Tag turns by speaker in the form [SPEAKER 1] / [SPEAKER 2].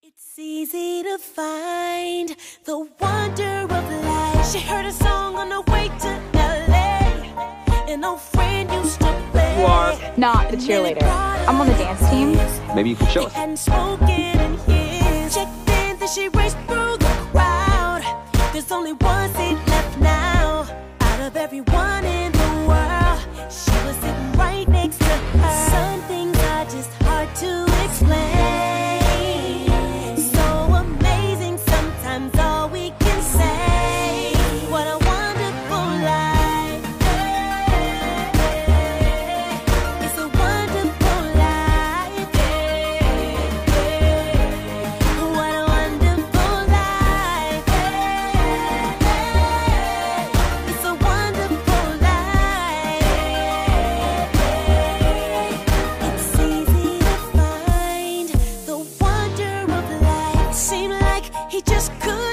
[SPEAKER 1] It's easy to find the wonder of life. She heard a song on the way to LA. An old friend used to play.
[SPEAKER 2] You are not the cheerleader. I'm on the dance team.
[SPEAKER 3] Maybe you can show us.
[SPEAKER 1] Hadn't spoken in years. Checked in, then she raced through the crowd. There's only one seat left now. Out of everyone in the world, she was sitting right next to her. Some things are just hard to explain. He just could